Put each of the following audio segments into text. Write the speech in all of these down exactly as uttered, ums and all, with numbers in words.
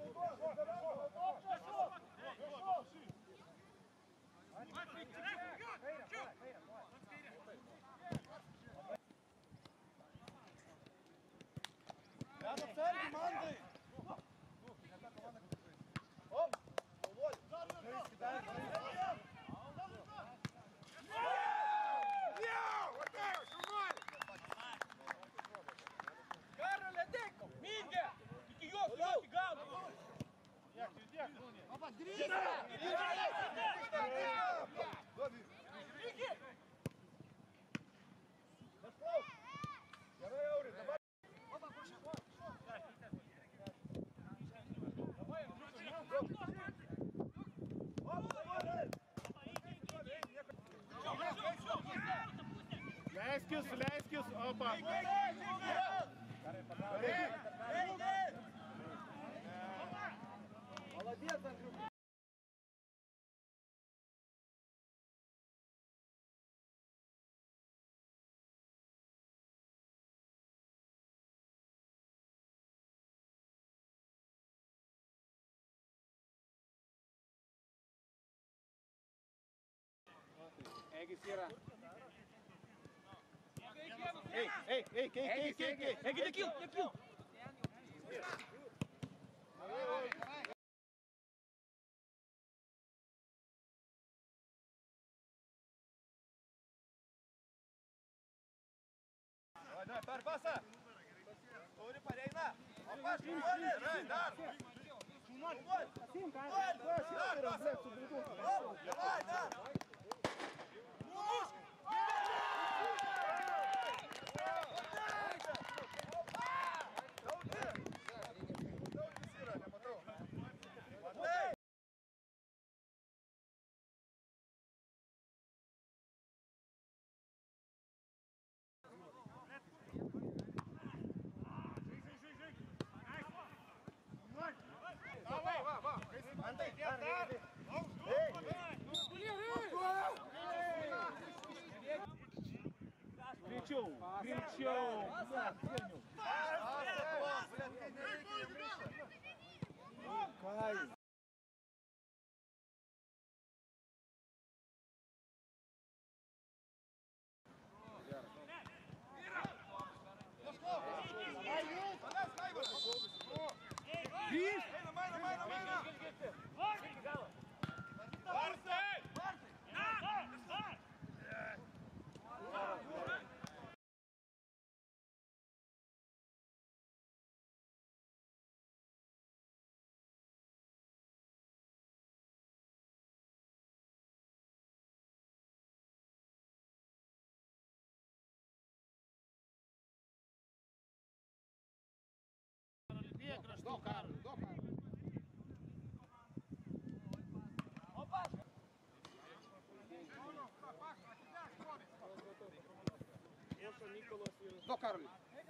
Я на цель команды! Оп! Володь! Кароле, деко! Минге! Тільки його, його, тігав! Як ти, як? Опа, дріжа! Віки! Давай, Аурі, давай! Опа, пошли! Лескис, Лескис, опа! Молодец, Андрюха! Egi Sierra. Ei, ei, ei, quem, quem, quem, quem? Egi, daquilo, daquilo! Давай, давай, пар, passa! Ори, парей, на! Опа, что ли? Дай, дай! Assim, cara. Давай, да! Давай, va, va. Андрей, tentar. Кричу, кричу. Кай. Видишь? Нормально, нормально, нормально. До Кару, до Кару. Опа! До Каролі.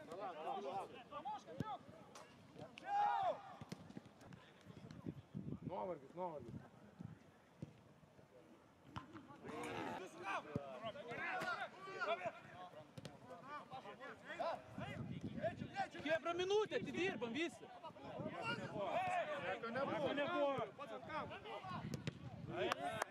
Новервіс, Новервіс. Che per minute ti dirbam, visto? Це не було. Не було. Ай,